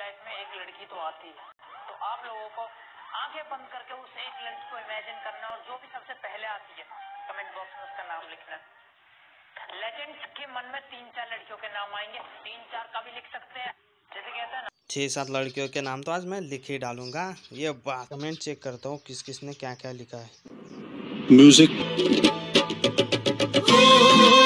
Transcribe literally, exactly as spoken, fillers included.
Life में एक लड़की तो आती है, तो आप लोगों को आंखें बंद करके उस एक लड़की को इमेजिन करना और जो भी सबसे पहले आती है कमेंट बॉक्स में उसका नाम लिखना। लेजेंड्स के मन में तीन चार लड़कियों के नाम आएंगे, तीन चार का भी लिख सकते हैं, जैसे कहते हैं ना छः सात लड़कियों के नाम तो आज मैं लिख ही डालूंगा। ये बात कमेंट चेक करता हूँ किस किस ने क्या क्या लिखा है। म्यूजिक